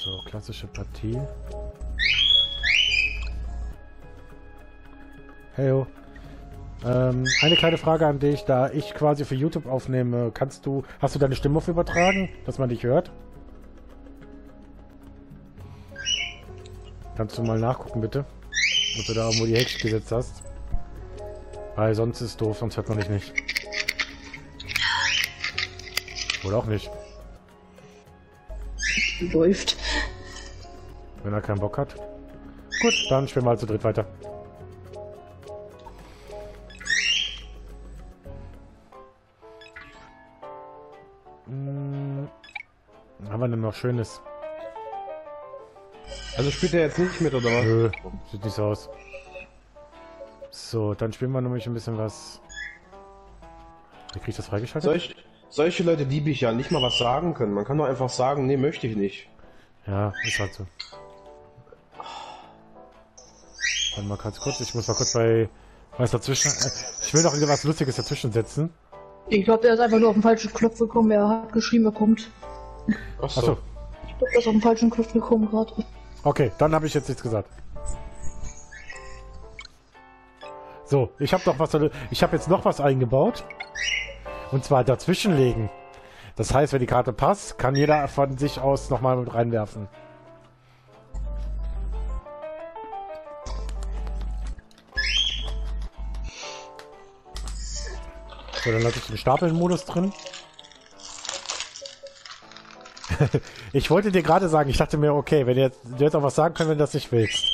So, klassische Partie. Heyo. Eine kleine Frage an dich, da ich quasi für YouTube aufnehme, hast du deine Stimme auf übertragen, dass man dich hört? Kannst du mal nachgucken, bitte? Ob du da irgendwo die Häkchen gesetzt hast. Weil sonst ist es doof, sonst hört man dich nicht. Oder auch nicht. Läuft. Wenn er keinen Bock hat. Gut, dann spielen wir halt zu dritt weiter. Haben wir denn noch Schönes? Also spielt er jetzt nicht mit, oder was? Nö, sieht nicht so aus. So, dann spielen wir nämlich ein bisschen was. Wie krieg ich das freigeschaltet? Solche Leute liebe ich ja, nicht mal was sagen können. Man kann doch einfach sagen, nee, möchte ich nicht. Ja, ist halt so. Warte mal ganz kurz, ich muss mal kurz bei was dazwischen. Ich will noch irgendwas Lustiges dazwischen setzen. Ich glaube, der ist einfach nur auf den falschen Knopf gekommen. Er hat geschrieben, er kommt. Achso. Achso. Ich glaube, der ist auf den falschen Knopf gekommen gerade. Okay, dann habe ich jetzt nichts gesagt. So, ich habe jetzt noch was eingebaut. Und zwar dazwischenlegen. Das heißt, wenn die Karte passt, kann jeder von sich aus nochmal mit reinwerfen. So, dann lasse ich den Stapelmodus drin. Ich wollte dir gerade sagen, ich dachte mir, okay, wenn du jetzt auch was sagen können, wenn du das nicht willst.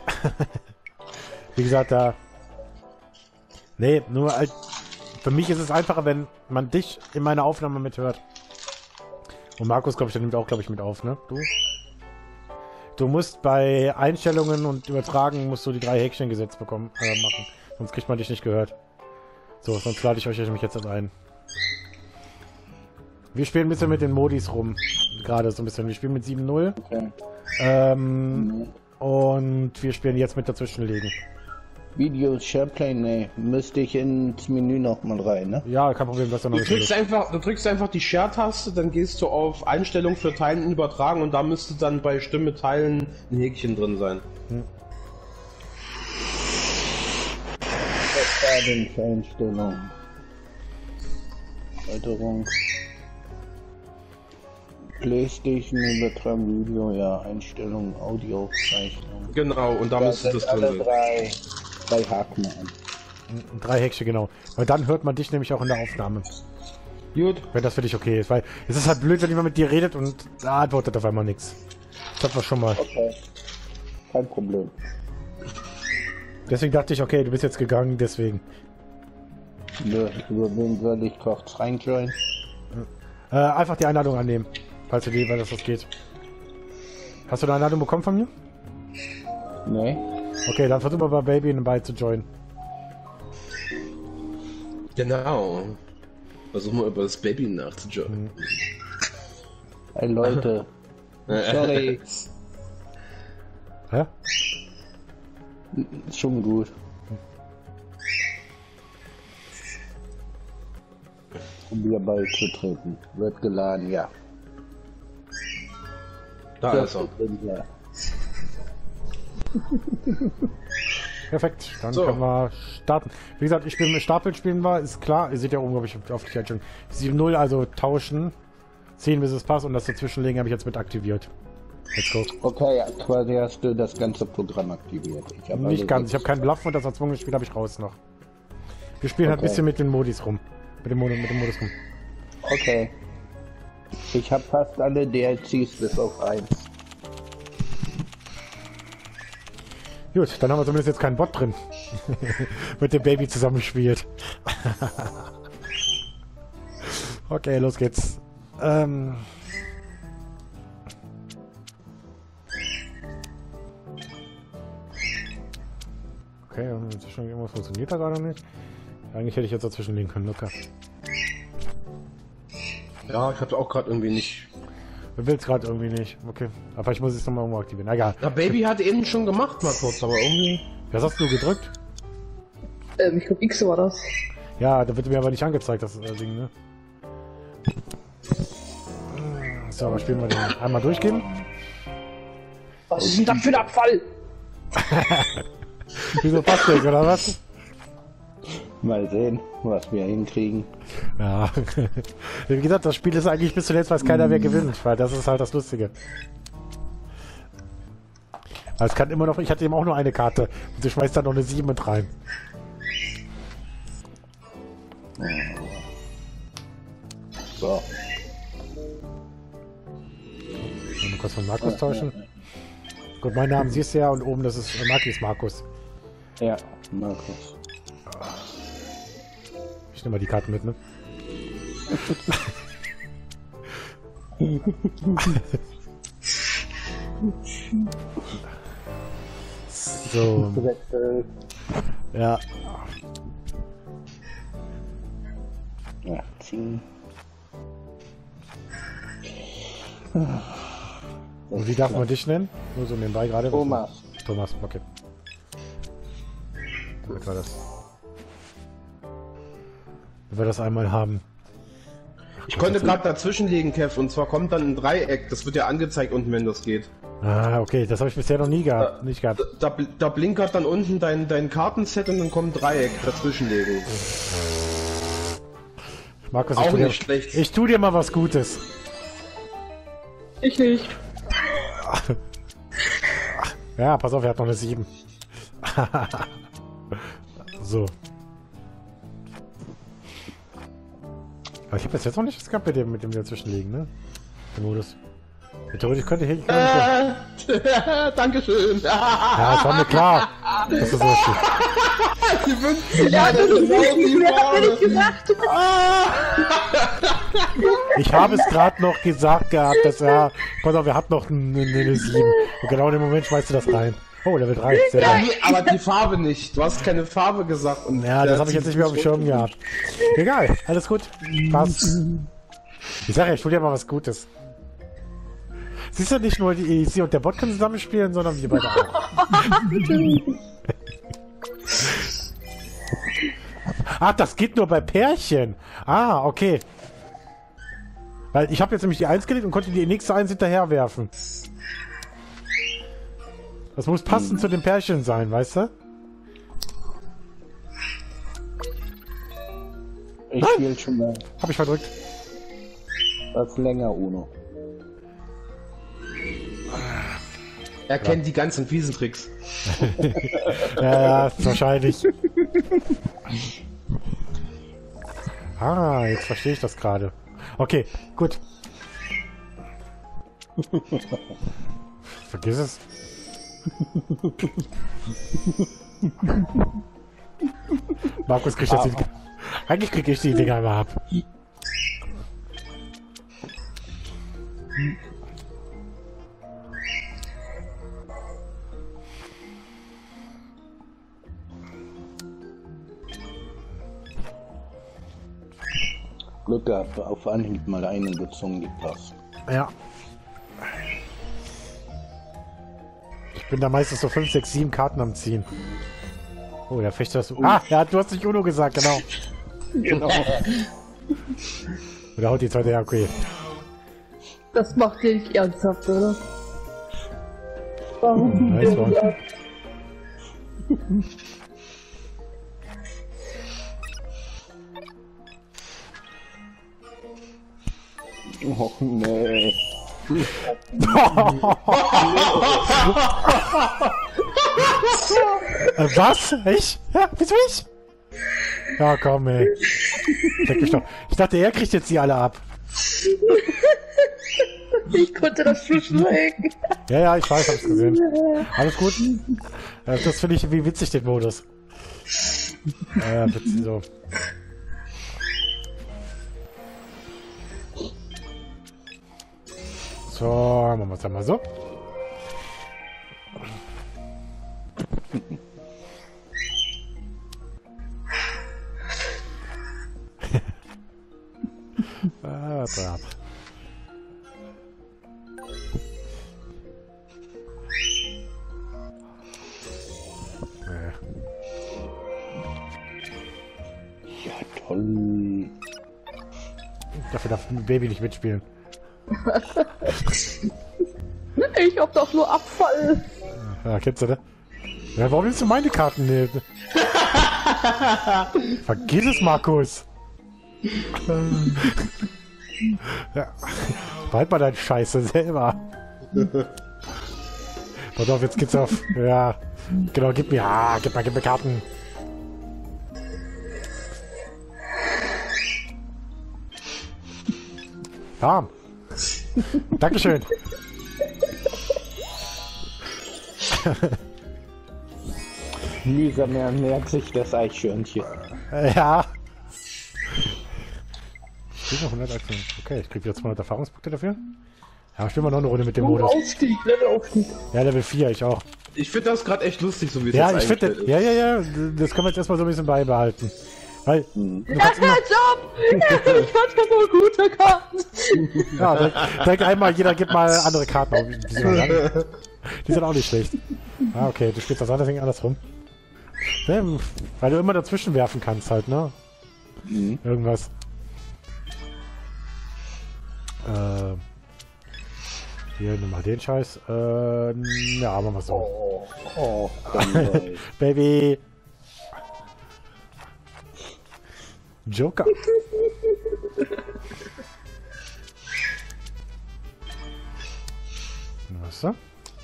Wie gesagt, da... Nee, nur halt... Für mich ist es einfacher, wenn man dich in meiner Aufnahme mithört. Und Markus, glaube ich, der nimmt auch, glaube ich, mit auf, ne? Du musst bei Einstellungen und Übertragen musst du die 3 Häkchen gesetzt bekommen, machen. Sonst kriegt man dich nicht gehört. So, sonst lade ich euch nämlich jetzt ein. Wir spielen ein bisschen mit den Modis rum. Gerade so ein bisschen. Wir spielen mit 7-0. Okay. Und wir spielen jetzt mit dazwischenlegen. Videos, SharePlay, ne, müsste ich ins Menü noch mal rein, ne? Ja, kein Problem, dass er noch Du drückst einfach die Share-Taste, dann gehst du auf Einstellung für Teilen und Übertragen und da müsste dann bei Stimme teilen ein Häkchen drin sein. Einstellung. Erweiterung. PlayStation, Übertragen, Video, ja, Einstellung, Audioaufzeichnung. Genau, und da müsste das drin sein. Drei Haken an. 3 Häkchen, genau. Weil dann hört man dich nämlich auch in der Aufnahme. Gut. Wenn das für dich okay ist, weil es ist halt blöd, wenn jemand mit dir redet und da antwortet auf einmal nichts. Das hatten wir schon mal. Okay. Kein Problem. Deswegen dachte ich, okay, du bist jetzt gegangen, deswegen. Nö, über wen soll ich kurz reinjoinen? Einfach die Einladung annehmen, falls weil das was geht. Hast du eine Einladung bekommen von mir? Nee. Okay, dann versuchen wir bei Baby dabei zu joinen. Genau. Versuchen wir über das Baby nachzujoinen. Hey Leute. Sorry. Hä? Schon gut. Probier beizutreten. Wird geladen, ja. Da ist er. Ja. Perfekt, dann So. können wir starten. Wie gesagt, ich spiele mit Stapeln spielen wir, ist klar. Ihr seht ja oben, glaube ich, auf die Einstellung. 7-0, also tauschen. 10 bis es passt und das dazwischenlegen habe ich jetzt mit aktiviert. Let's go. Okay, ja, quasi hast du das ganze Programm aktiviert. Ich hab Nicht ganz, ich habe keinen Bluff und das erzwungene Spiel habe ich raus noch. Wir spielen halt ein Okay. bisschen mit den Modis rum. Mit dem Modus rum. Okay. Ich habe fast alle DLCs bis auf 1. Gut, dann haben wir zumindest jetzt keinen Bot drin. Mit dem Baby zusammenspielt. Okay, los geht's. Okay, schon irgendwas funktioniert da gerade nicht. Eigentlich hätte ich jetzt dazwischen legen können, locker. Ja, ich hab's auch gerade irgendwie nicht. Du willst gerade irgendwie nicht. Okay. Aber ich muss es nochmal irgendwo aktivieren. Egal. Ja, Baby hat eben schon gemacht mal kurz, aber irgendwie. Was hast du gedrückt? Ich glaube X war das. Ja, da wird mir aber nicht angezeigt, das Ding, ne? So, aber spielen wir den einmal durchgehen. Was ist denn das für ein Abfall? Wieso passt der, oder was? Mal sehen, was wir hinkriegen. Ja. Wie gesagt, das Spiel ist eigentlich bis zuletzt, weiß keiner mehr gewinnt, weil das ist halt das Lustige. Aber es kann immer noch, ich hatte eben auch nur eine Karte und sie schmeißt dann noch eine 7 mit rein. So. Mal kurz von Markus tauschen. Gut, mein Name siehst du ja und oben das ist Markus. Ja, Markus. Ich nehme mal die Karten mit, ne? So. Ja. Ja, ziehen. Und wie darf man dich nennen? Nur so nebenbei gerade. Thomas. Thomas, okay. Damit wir das. Wenn wir das einmal haben. Ich konnte gerade dazwischen liegen, Kev, und zwar kommt dann ein Dreieck. Das wird ja angezeigt unten, wenn das geht. Ah, okay, das habe ich bisher noch nie gehabt. Nicht gehabt. Da blinkert dann unten dein Kartenset und dann kommt ein Dreieck dazwischen liegen. Markus, Auch nicht schlecht. Ich tu dir mal was Gutes. Ich nicht. Ja, pass auf, er hat noch eine 7. So. Aber ich habe das jetzt noch nicht gehabt mit dem dazwischenliegen, ne? Der Modus. Theoretisch könnte ich Dankeschön. Ja, es war mir klar, dass du so steht. Die wünschen Ja, das ist nicht mehr, hab ich gesagt. Ich habe es gerade noch gesagt gehabt, dass er... Pass auf, er hat noch eine 7. Und genau in dem Moment schmeißt du das rein. Oh, Level 3. Sehr Ja, gut. aber die Farbe nicht. Du hast keine Farbe gesagt. Und Ja, das habe ich jetzt nicht mehr auf dem Schirm gehabt. Egal, alles gut. Passt. Ich sage ja, ich tue dir mal was Gutes. Siehst du, nicht nur die EC und der Bot können zusammenspielen, sondern wir beide auch. Ach, das geht nur bei Pärchen. Ah, okay. Weil ich habe jetzt nämlich die 1 gelegt und konnte die nächste 1 hinterher werfen. Das muss passend zu dem Pärchen sein, weißt du? Ich spiele schon mal Hab ich verdrückt. was länger, Uno. Er kennt die ganzen fiesen Tricks. Ja, wahrscheinlich. Ah, jetzt verstehe ich das gerade. Okay, gut. Vergiss es. Markus kriegt jetzt die... Eigentlich kriege ich die Dinger immer ab. Glück gehabt, auf Anhieb mal einen gezogen, die Pass. Ja. Ich bin da meistens so 5, 6, 7 Karten am Ziehen. Oh, der Fechter ist... Ah, ja, du hast nicht Uno gesagt, genau. Genau. Oder haut die zweite, ja, okay. Das macht ihr nicht ernsthaft, oder? Nice one. Och nee. Was? Ich? Ja, wieso ich? Ja, komm, ey. Leck mich doch. Ich dachte, er kriegt jetzt die alle ab. Ich konnte das verschweigen. Ja, ja, ich weiß, hab's gesehen. Alles gut? Das finde ich wie witzig, den Modus. Witzig, so. So, machen wir es einmal so. Warte ab. Ja, toll. Dafür darf ein Baby nicht mitspielen. Ich hab doch nur Abfall. Ja, kennst du, ne? Ja, warum nimmst du meine Karten nicht? Vergiss es, Markus. Ja. Behalt mal deine Scheiße selber. Pass auf, jetzt geht's auf. Ja. Genau, gib mir. Ah, gib mir Karten. Bam. Dankeschön. Mühsam ernährt sich das Eichhörnchen. Ja. Ich krieg noch 100 Aktien. Okay, ich krieg wieder 200 Erfahrungspunkte dafür. Ja, spielen wir noch eine Runde mit dem Modus. Levelaufstieg. Ja, Level 4, ich auch. Ich finde das gerade echt lustig, so wie es Ja, jetzt ich finde, eingestellt ja, das können wir jetzt erstmal so ein bisschen beibehalten. Weil, du kannst immer, Ich hatte nur gute Karten. ja, direkt einmal, jeder gibt mal andere Karten auf. Die sind auch nicht schlecht. Ah, okay, du spielst das andere Ding andersrum. Weil du immer dazwischen werfen kannst halt, ne? Irgendwas. Hier, nimm mal den Scheiß. Ja, machen wir so. Oh, Baby! Joker! Was da?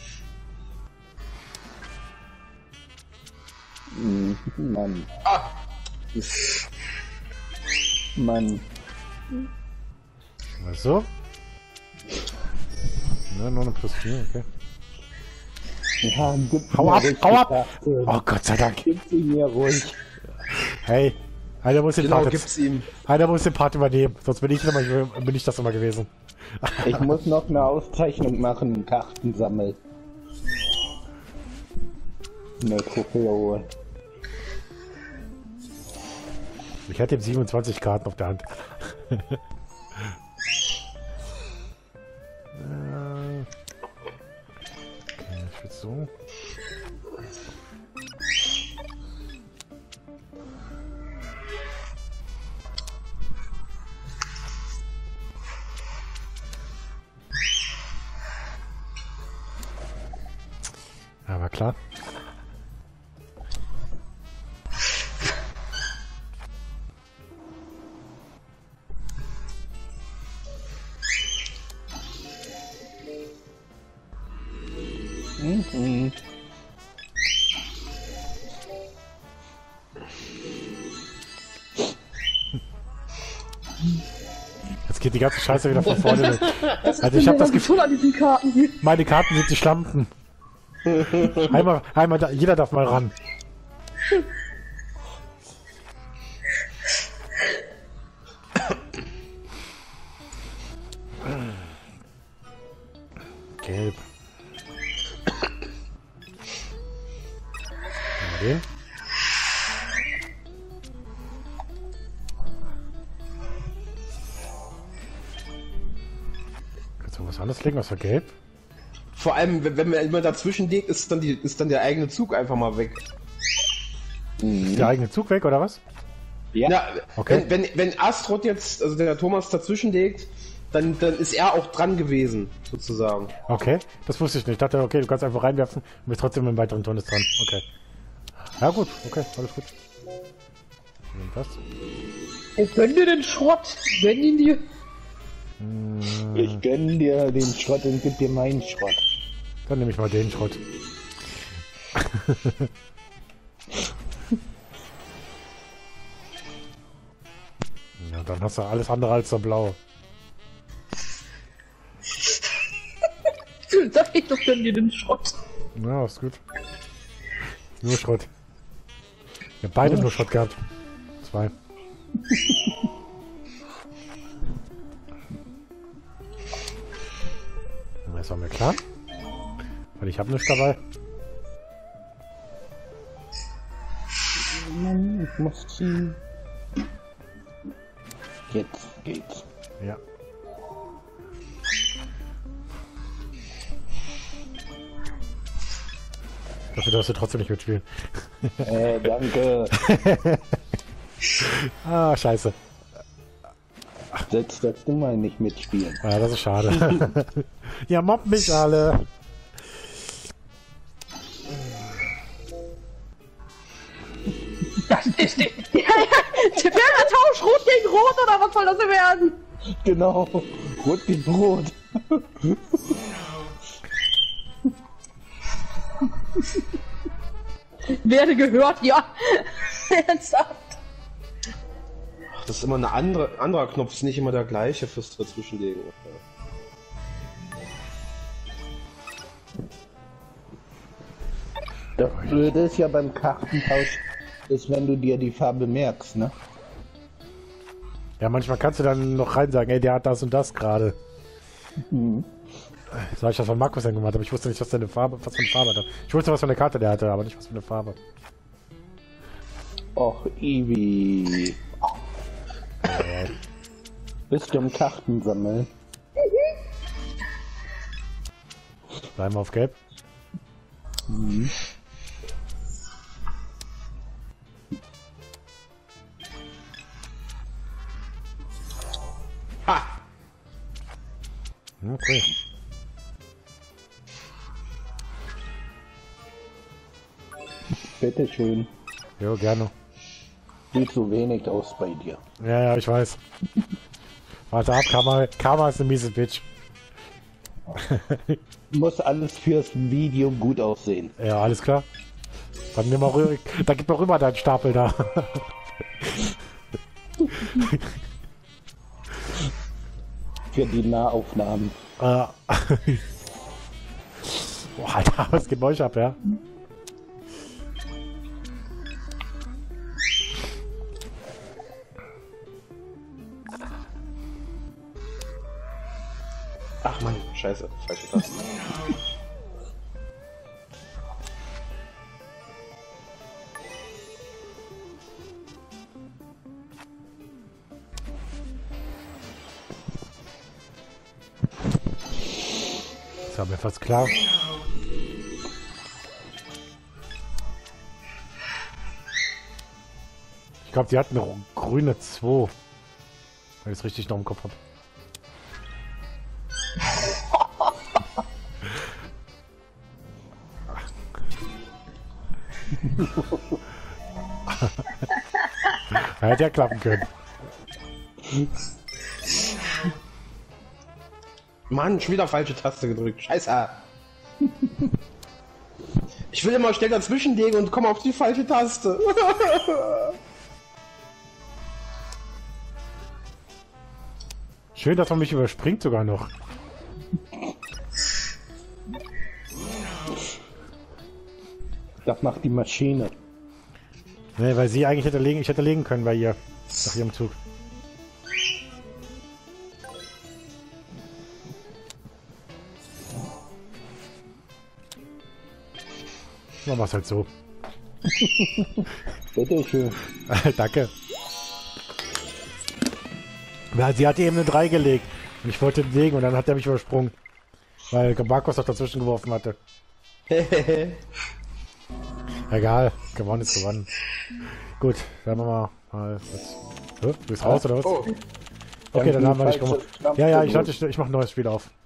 Mann. Mann. Was so? Ja, nur eine plus 4, okay. Ja, gib Hau mir ab, ruhig hau die ab! Karte. Oh Gott sei Dank! Gib sie mir ruhig. Hey, einer muss den Genau, Part gib's ihm. einer muss den Part übernehmen, sonst bin ich das immer gewesen. Ich muss noch eine Auszeichnung machen, Karten sammeln. Eine Trophäe. Ich hatte ihm 27 Karten auf der Hand. Okay, ich will so. Ja, war klar. Jetzt geht die ganze Scheiße wieder von vorne weg. Also ich habe das Gefühl, an diesen Karten hier. meine Karten sind die Schlampen. Einmal jeder darf mal ran. Gelb. Den. Kannst du was anderes legen außer Gelb? Vor allem, wenn man immer dazwischen legt, ist dann der eigene Zug einfach mal weg. Ist der eigene Zug weg, oder was? Ja, Okay. wenn Astrod jetzt, also der Thomas dazwischen legt, dann ist er auch dran gewesen, sozusagen. Okay, das wusste ich nicht. Ich dachte, okay, du kannst einfach reinwerfen und bist trotzdem im weiteren Turn dran. Okay. Ja gut, okay, alles gut. Und was? Ich gönn dir den Schrott. Gönn ihn dir. Ich gönn dir den Schrott und gib dir meinen Schrott. Dann nehme ich mal den Schrott. Ja, dann hast du alles andere als so blau. Sag ich doch, gönn dir den Schrott. Ja, ist gut. Nur Schrott. Wir haben beide nur Schrott gehabt. 2. Das war mir klar. Weil ich habe nichts dabei. Mann, ich muss ziehen. Jetzt geht's. Ja. Dafür darfst du trotzdem nicht mitspielen. Danke. Ah, scheiße. Setz das du mal nicht mitspielen. Ja, das ist schade. Ja, mobbt mich alle. Der Tausch Rot gegen Rot oder was soll das denn werden? Genau. Rot gegen Rot. Werde gehört, ja. Ernsthaft. Das ist immer eine anderer Knopf, ist nicht immer der gleiche fürs Dazwischenlegen. Das Blöde ist ja beim Kartentausch, ist, wenn du dir die Farbe merkst, ne? Ja, manchmal kannst du dann noch rein sagen, ey, der hat das und das gerade. So habe ich das von Markus dann gemacht, aber ich wusste nicht, was für eine Farbe hatte. Ich wusste, was für eine Karte der hatte, aber nicht, was für eine Farbe. Och, Ivi. Bist du im Karten sammeln? Bleiben wir auf Gelb. Ha! Okay. Bitteschön. Jo, gerne. Sieht so wenig aus bei dir. Ja, ja, ich weiß. Warte ab, Karma ist eine miese Bitch. Muss alles fürs Video gut aussehen. Ja, alles klar. Dann nimm mal rüber, da gib mal rüber deinen Stapel da. Für die Nahaufnahmen. Boah, Alter, was geht bei euch ab, ja? Ach Mann, scheiße, falsche Taste. Das war mir fast klar. Ich glaube, die hatten eine grüne 2. Wenn ich es richtig noch im Kopf habe. Hätte ja klappen können. Mann, schon wieder falsche Taste gedrückt. Scheiße. Ich will immer schnell dazwischen legen und komme auf die falsche Taste. Schön, dass man mich überspringt sogar noch. Das macht die Maschine. Ne, weil sie eigentlich ich hätte legen können bei ihr. Nach ihrem Zug. Machen wir es halt so. Bitteschön. Danke. Ja, sie hat eben eine 3 gelegt. Und ich wollte legen und dann hat er mich übersprungen. Weil Markus doch dazwischen geworfen hatte. Egal, gewonnen ist gewonnen. Gut, dann machen wir mal. Du bist raus oder was? Oh, Okay, dann haben wir nicht gemacht. Ja, ja, ich mache ein neues Spiel auf.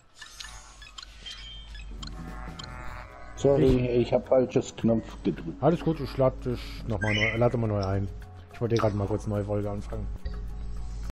Sorry, ich habe falsches Knopf gedrückt. Alles gut, ich lade dich nochmal neu, lade mal neu ein. Ich wollte gerade mal kurz eine neue Folge anfangen.